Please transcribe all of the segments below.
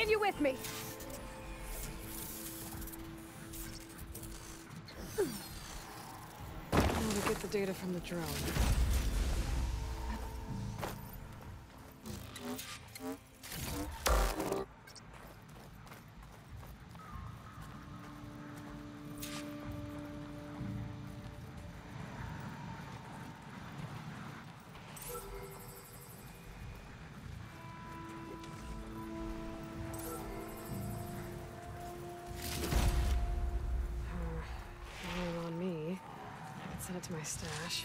taking you with me. Now to get the data from the drone. Rolling on me. Let's send it to my stash.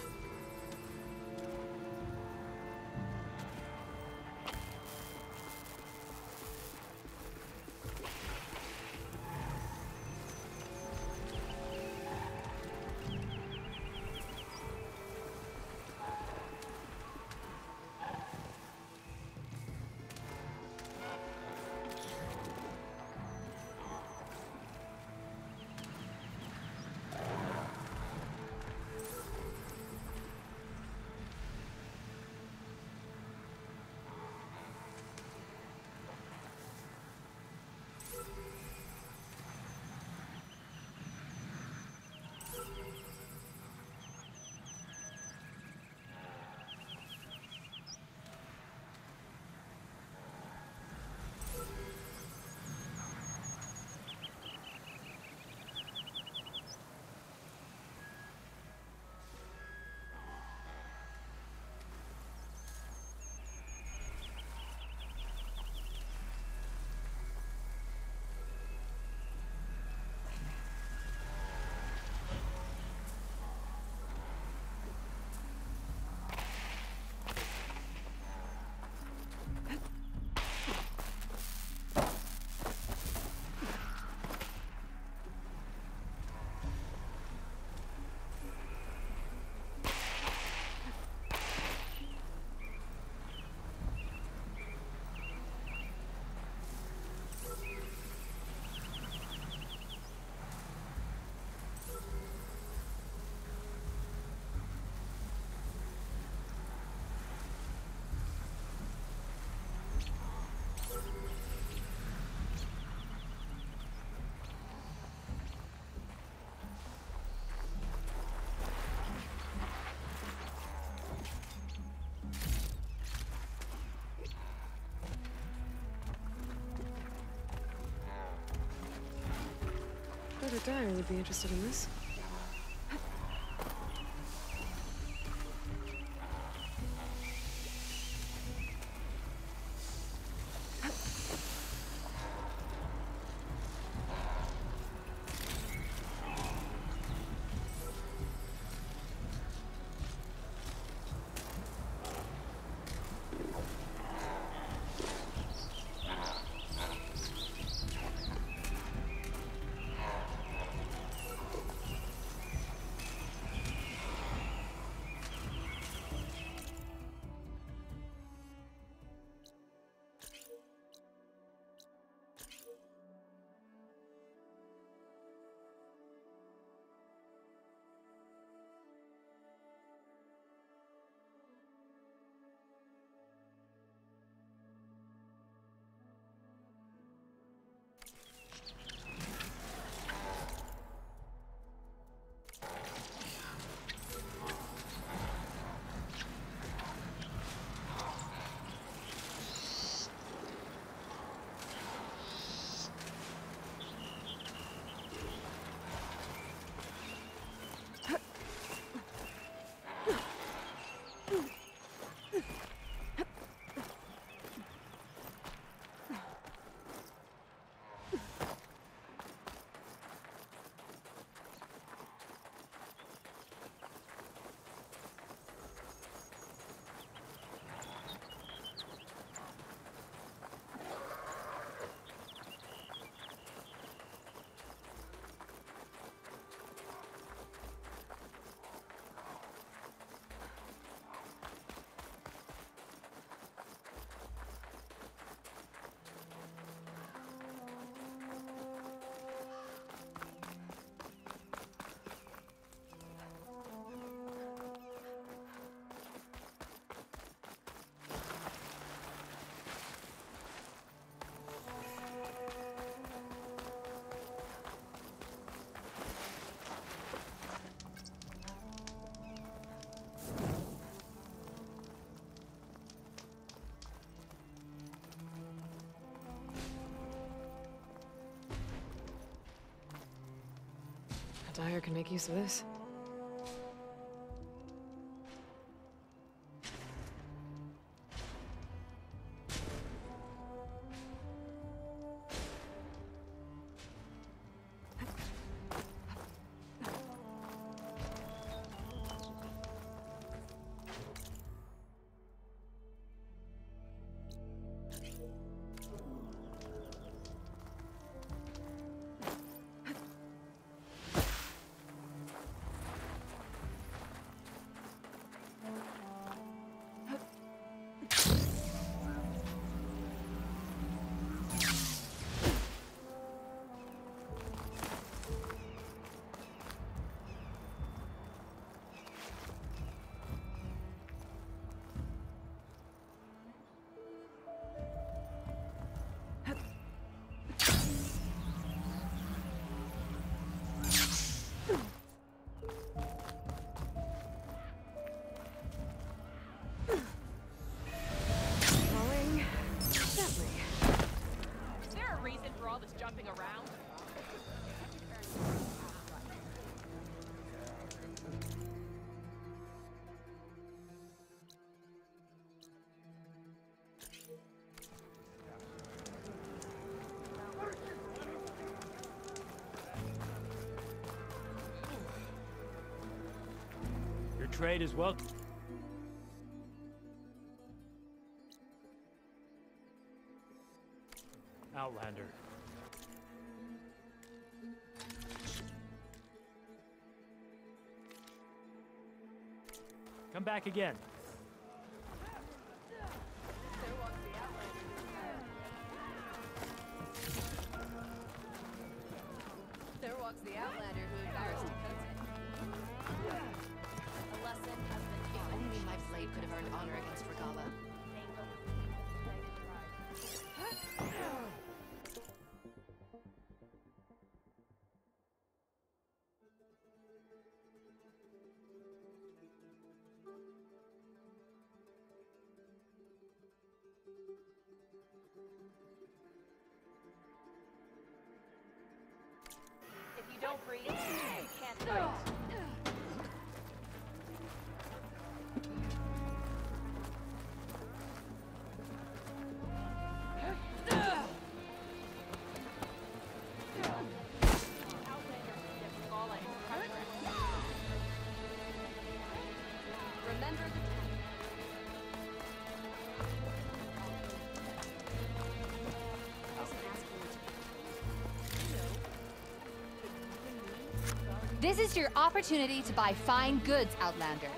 Brother Dyer would be interested in this. Dyer can make use of this. Falling gently. Is there a reason for all this jumping around? Your trade is welcome. Outlander. Come back again. There walks the Outlander who embarrassed Dakota. A lesson has been taught. Only my blade could have earned honor against Regala. If you don't breathe, you can't fight. Remember the time. This is your opportunity to buy fine goods, Outlander.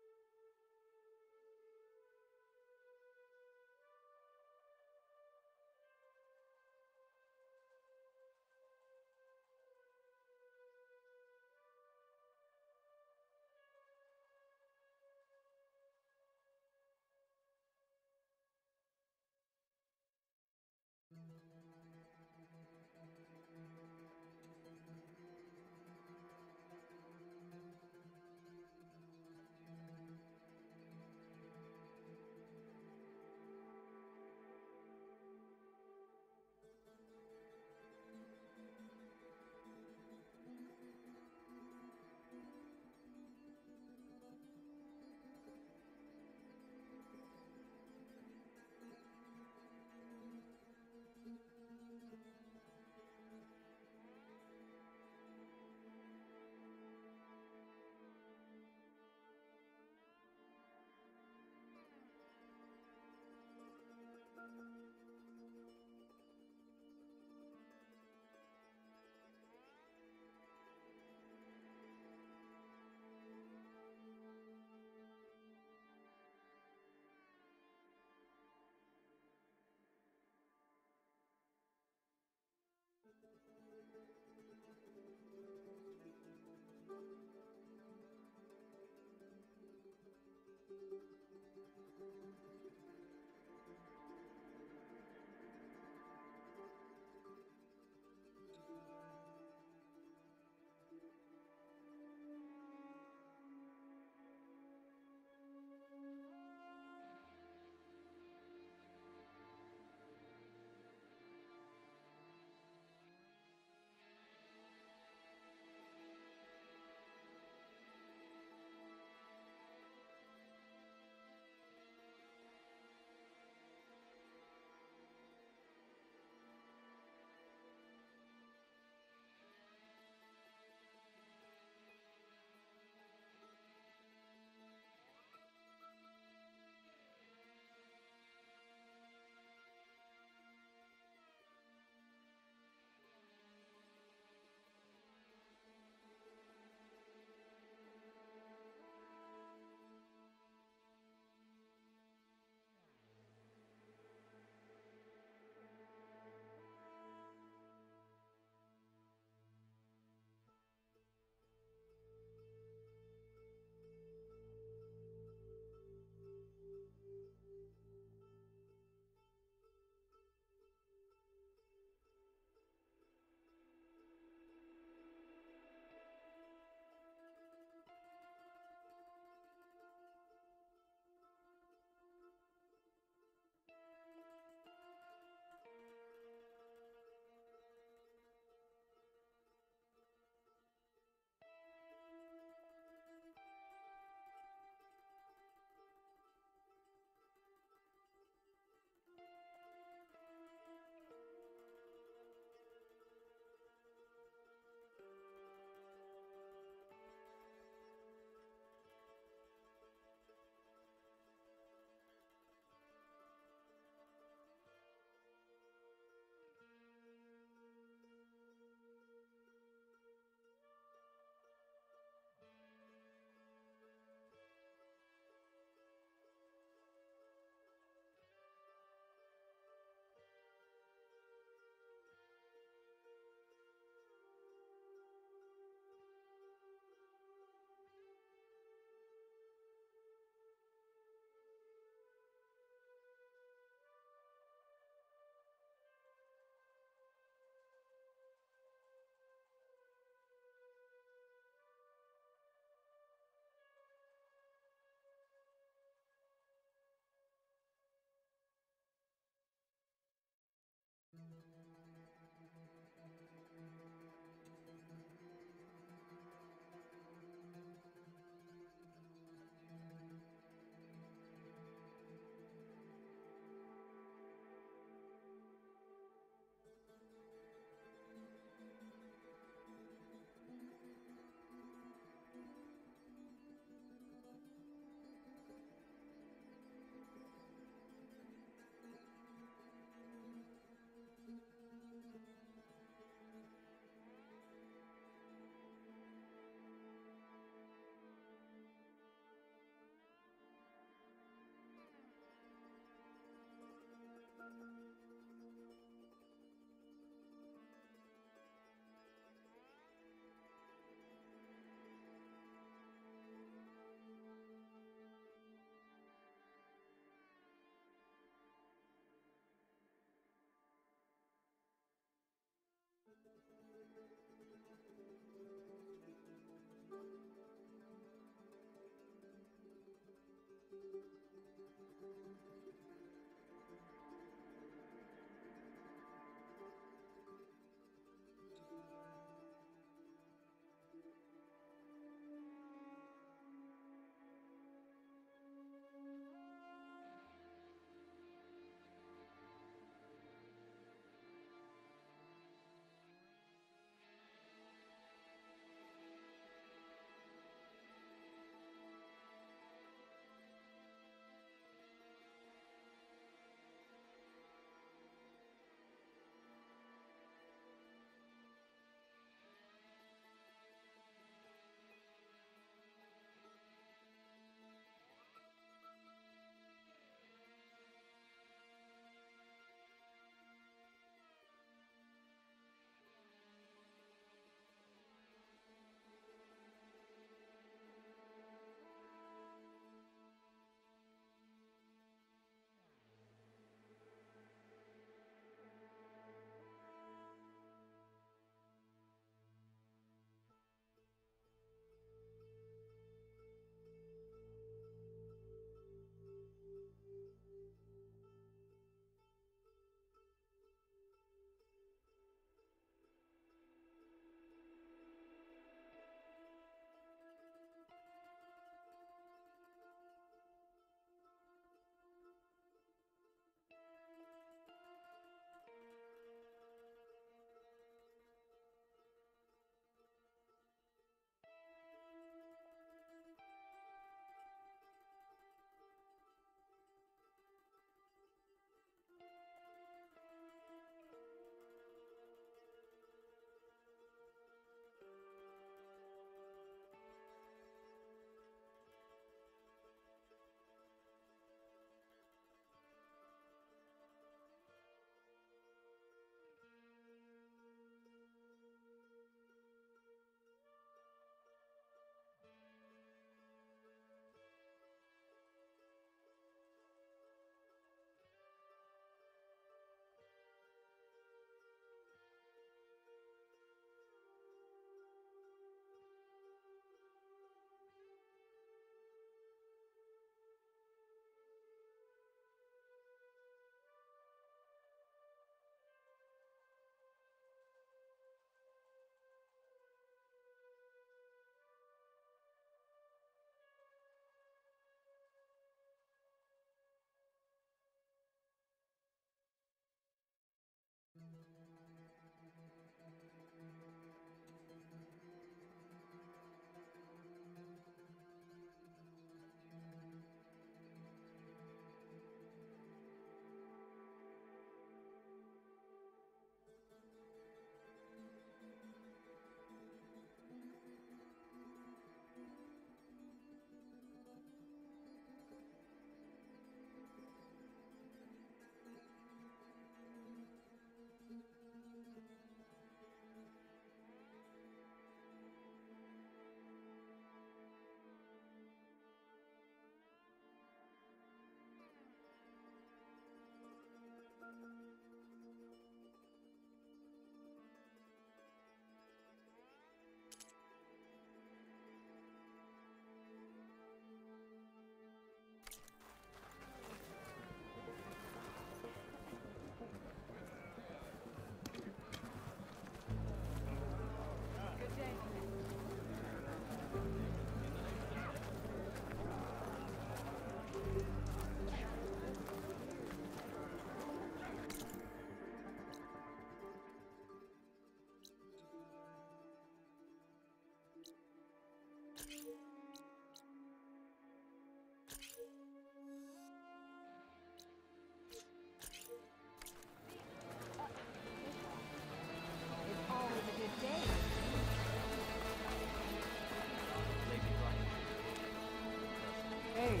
Hey.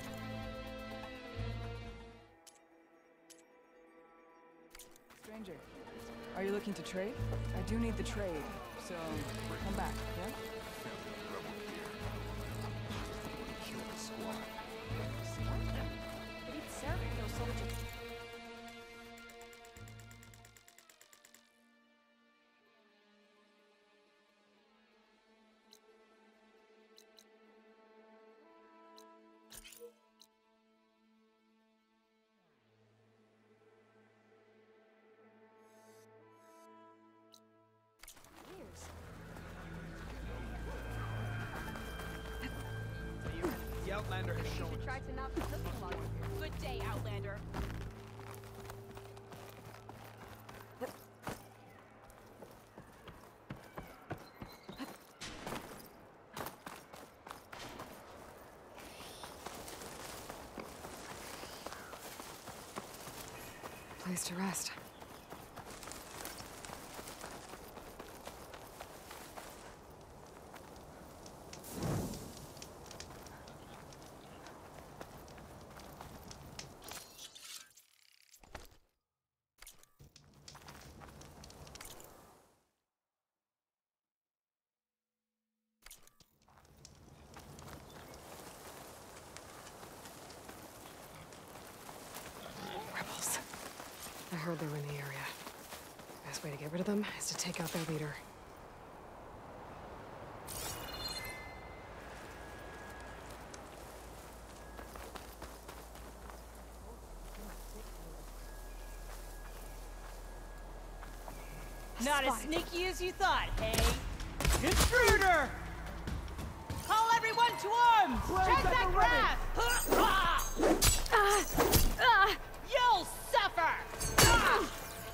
Stranger, are you looking to trade? I do need the trade, so come back, yeah? Outlander has shown us. Try to not be looking along here. Good day, Outlander. Place to rest. Rebels. I heard they were in the area. Best way to get rid of them is to take out their leader. Not as sneaky as you thought, hey? Intruder! Call everyone to arms! Check that graph! You'll suffer!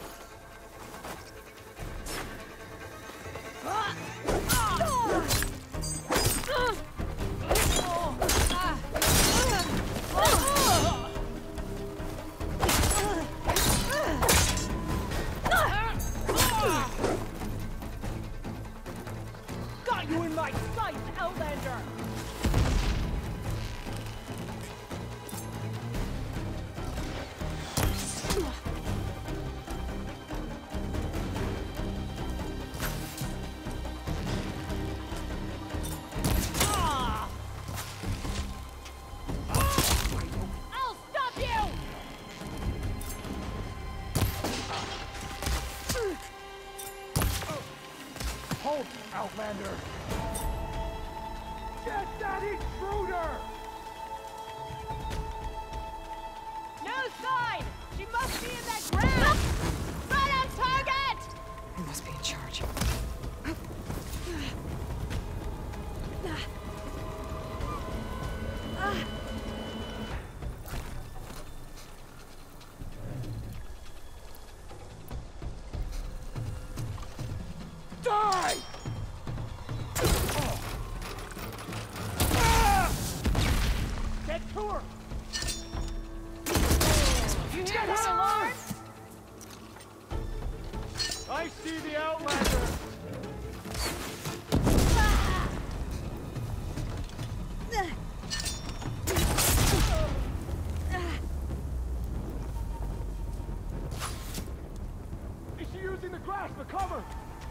Got you in my sights, Outlander! I'll stop you! Hold, Outlander! Get that intruder! No sign! She must be in that graph! Right on target! They must be in charge. Die! Get to her! You hear that alarm? I see the Outlander! Is she using the grass for cover?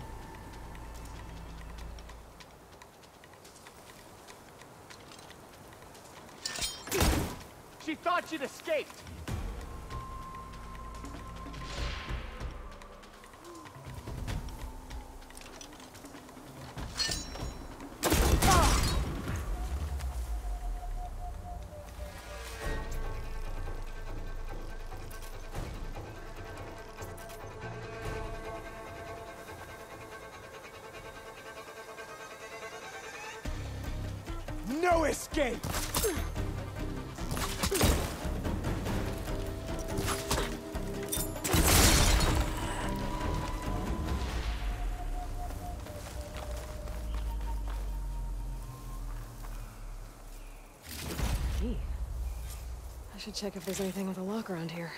She thought she'd escaped. No escape! Key. I should check if there's anything with a lock around here.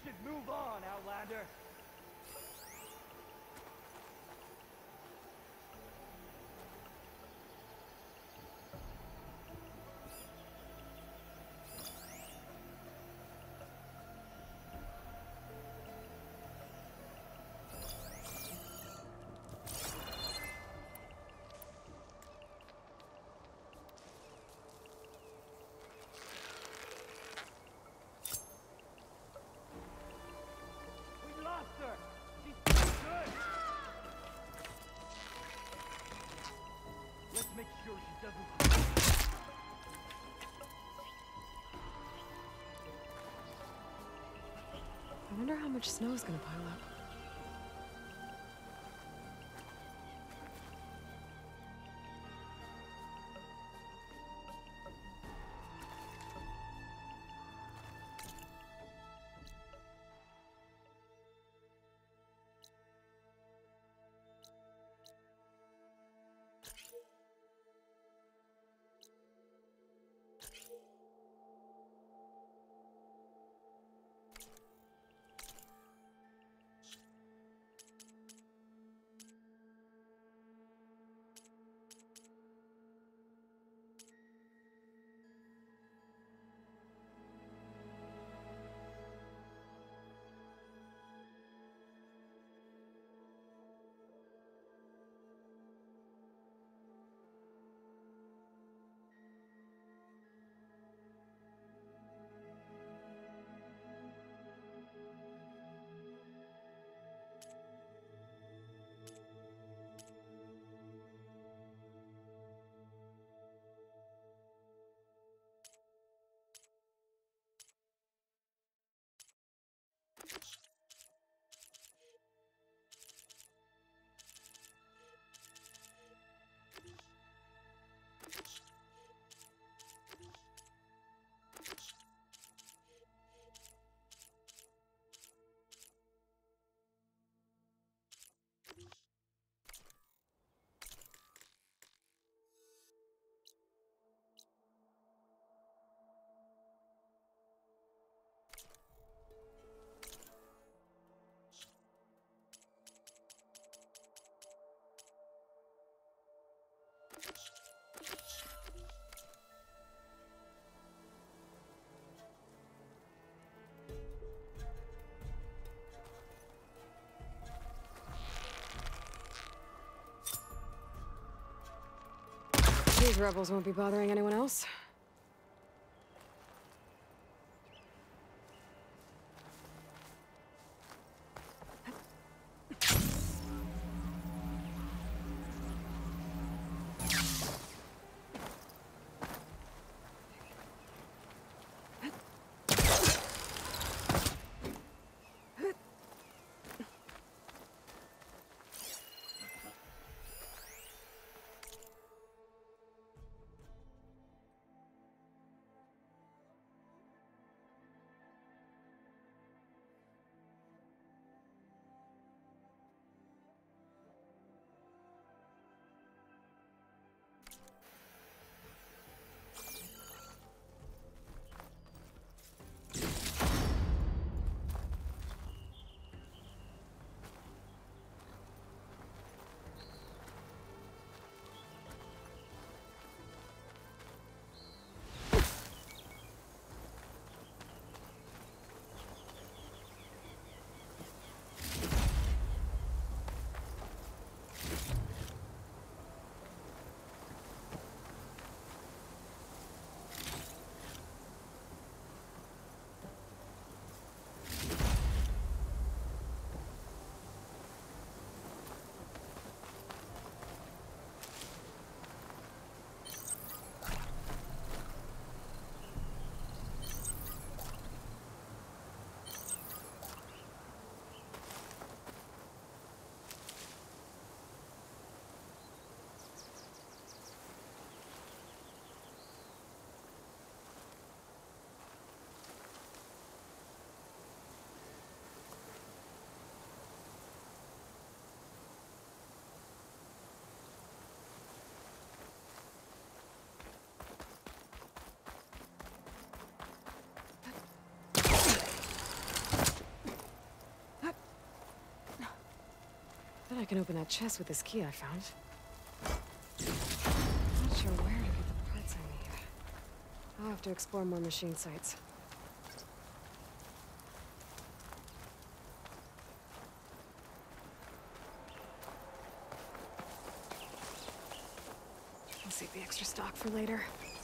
should move on, Outlander. We lost her. She's too good. Let's make sure she doesn't. I wonder how much snow's gonna pile up. These rebels won't be bothering anyone else. I can open that chest with this key I found. Not sure where to get the parts I need. I'll have to explore more machine sites. I'll save the extra stock for later.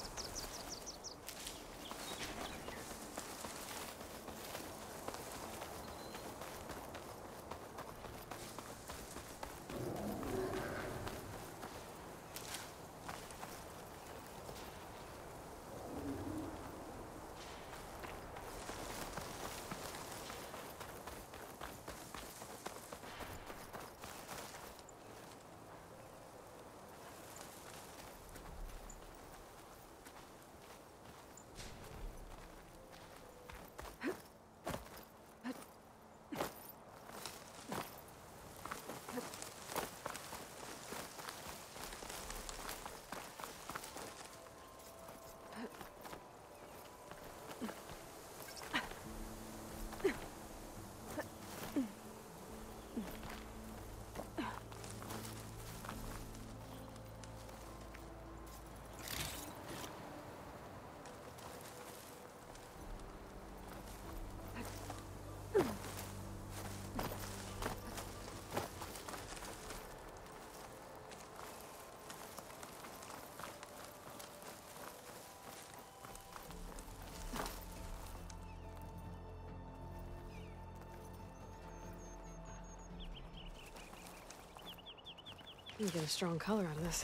You can get a strong color out of this.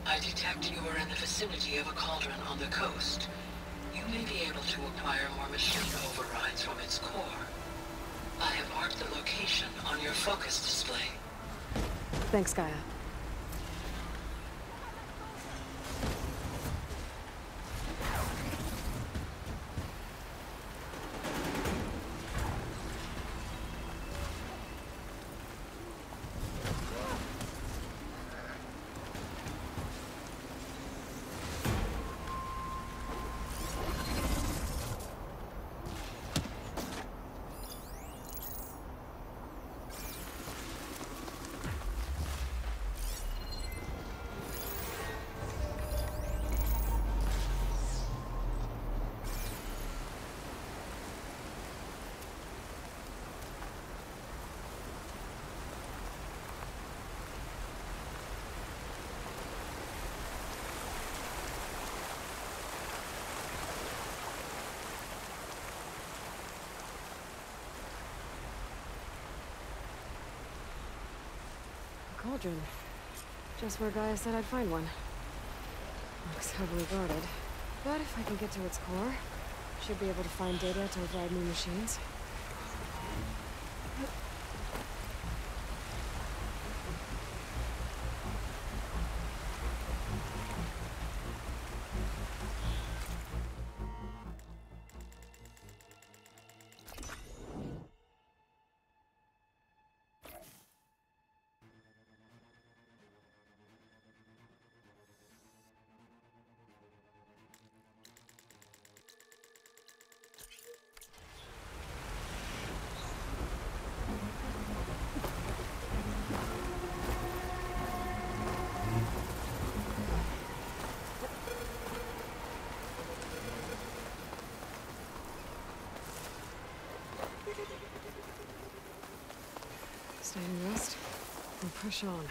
I detect you are in the vicinity of a cauldron on the coast. You may be able to acquire more machine overrides from its core. I have marked the location on your focus display. Thanks, Gaia. Cauldron. Just where Gaia said I'd find one. Looks heavily guarded. But if I can get to its core, should be able to find data to override new machines. Stay and rest, and push on.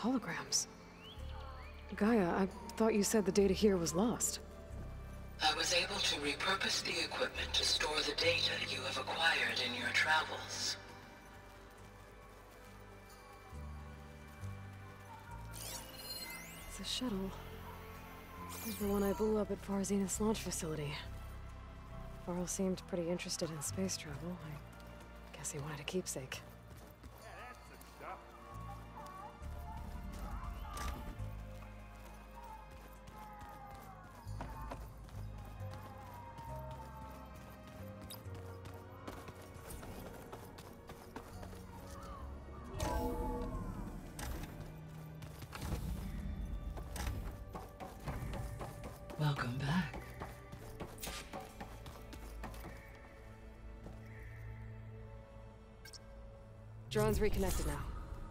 holograms. Gaia, I thought you said the data here was lost. I was able to repurpose the equipment to store the data you have acquired in your travels. It's a shuttle. Like the one I blew up at Far Zenith's launch facility. Varl seemed pretty interested in space travel. I guess he wanted a keepsake. Welcome back. Drone's reconnected now.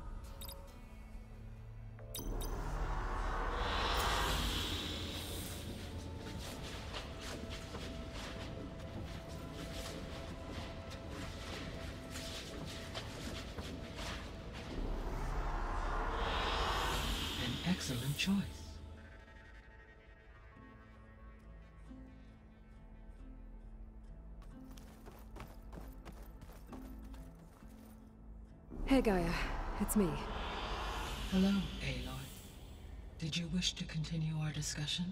An excellent choice. Hey Gaia, it's me. Hello, Aloy. Did you wish to continue our discussion?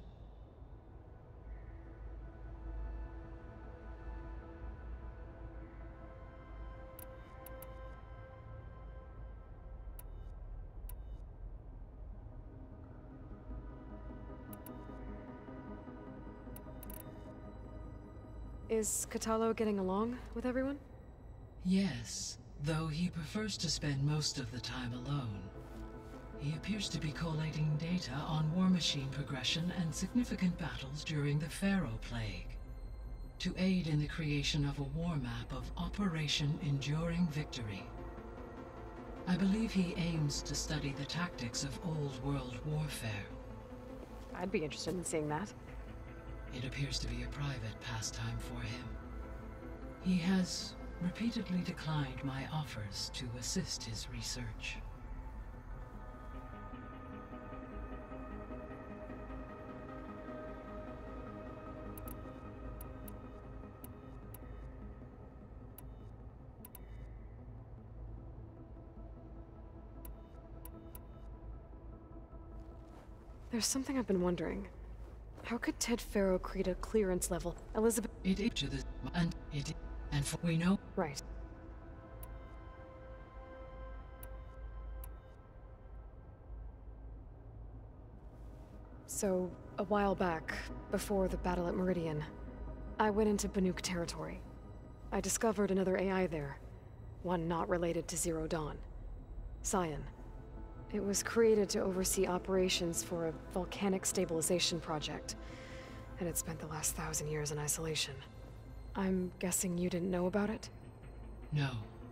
Is Kotallo getting along with everyone? Yes, though he prefers to spend most of the time alone. He appears to be collating data on War Machine progression and significant battles during the Pharaoh Plague, to aid in the creation of a war map of Operation Enduring Victory. I believe he aims to study the tactics of Old World warfare. I'd be interested in seeing that. It appears to be a private pastime for him. He has repeatedly declined my offers to assist his research. There's something I've been wondering. How could Ted Faro create a clearance level? Elizabeth... It is to the... and for we know... Right. So, a while back, before the battle at Meridian, I went into Banuk territory. I discovered another AI there, one not related to Zero Dawn. Cyan. It was created to oversee operations for a volcanic stabilization project, and it spent the last 1,000 years in isolation. I'm guessing you didn't know about it? No.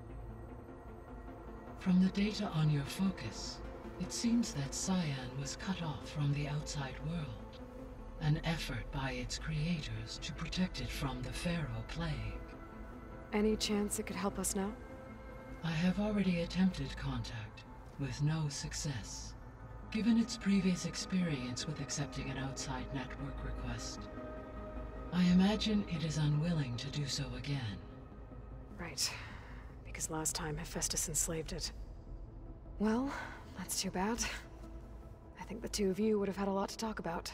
From the data on your focus, it seems that Cyan was cut off from the outside world, an effort by its creators to protect it from the Pharaoh Plague. Any chance it could help us now? I have already attempted contact, with no success, given its previous experience with accepting an outside network request. I imagine it is unwilling to do so again. Right. Because last time Hephaestus enslaved it. Well, that's too bad. I think the two of you would have had a lot to talk about.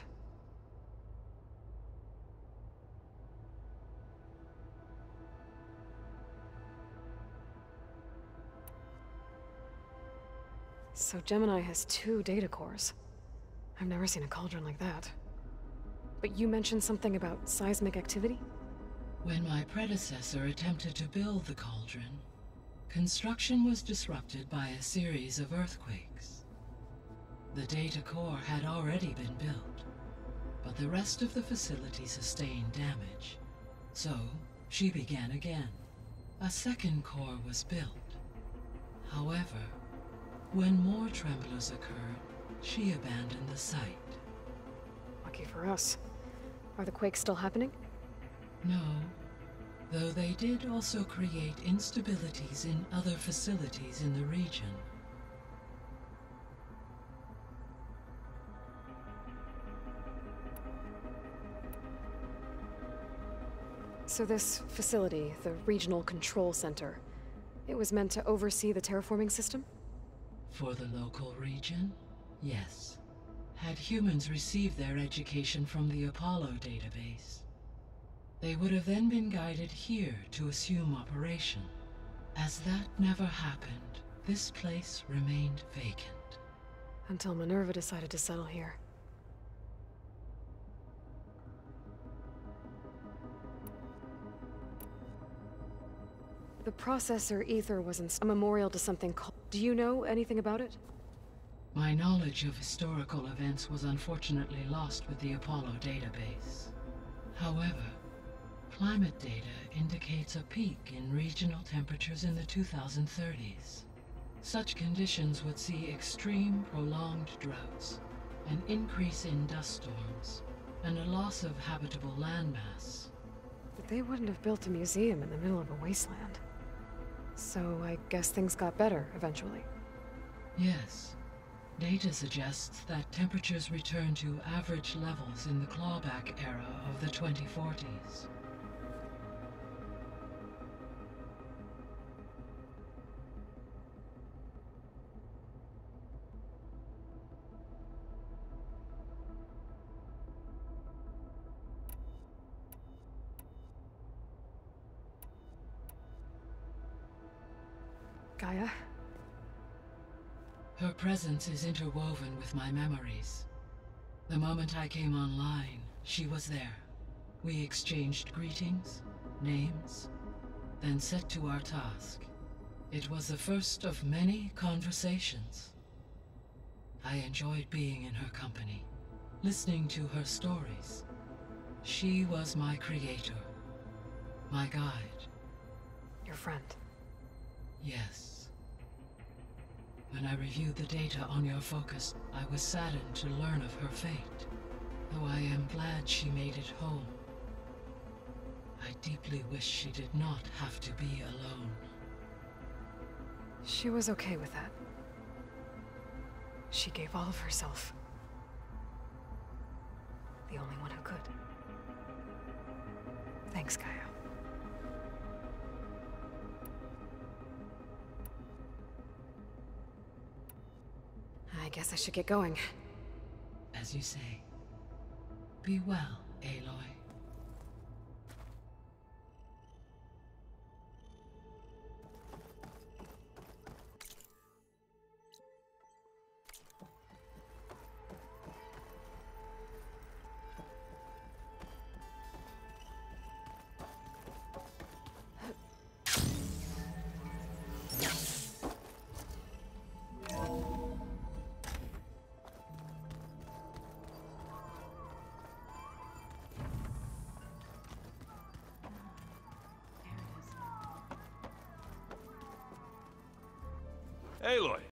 So Gemini has 2 data cores. I've never seen a cauldron like that. But you mentioned something about seismic activity? When my predecessor attempted to build the cauldron, construction was disrupted by a series of earthquakes. The data core had already been built, but the rest of the facility sustained damage. So, she began again. A second core was built. However, when more tremblers occurred, she abandoned the site. Lucky for us. Are the quakes still happening? No, though they did also create instabilities in other facilities in the region. So this facility, the Regional Control Center, it was meant to oversee the terraforming system? For the local region, yes. Had humans received their education from the Apollo database, they would have then been guided here to assume operation. As that never happened, this place remained vacant. Until Minerva decided to settle here. The processor ether was a memorial to something called... Do you know anything about it? My knowledge of historical events was unfortunately lost with the Apollo database. However, climate data indicates a peak in regional temperatures in the 2030s. Such conditions would see extreme, prolonged droughts, an increase in dust storms, and a loss of habitable landmass. But they wouldn't have built a museum in the middle of a wasteland. So I guess things got better eventually. Yes. Data suggests that temperatures returned to average levels in the clawback era of the 2040s. Gaia? Her presence is interwoven with my memories. The moment I came online, she was there. We exchanged greetings, names, then set to our task. It was the first of many conversations. I enjoyed being in her company, listening to her stories. She was my creator, my guide. Your friend. Yes. When I reviewed the data on your focus, I was saddened to learn of her fate, though I am glad she made it home. I deeply wish she did not have to be alone. She was okay with that. She gave all of herself. The only one who could. Thanks, Gaia. I guess I should get going. As you say. Be well, Aloy. Aloy,